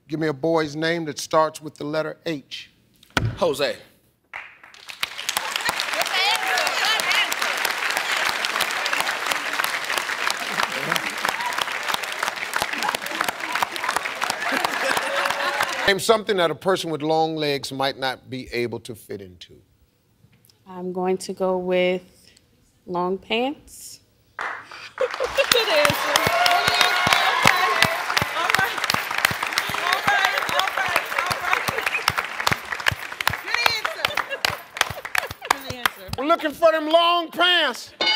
Give me a boy's name that starts with the letter H. Jose. Name something that a person with long legs might not be able to fit into. I'm going to go with long pants. Good answer. All right. Good answer. We're looking for them long pants.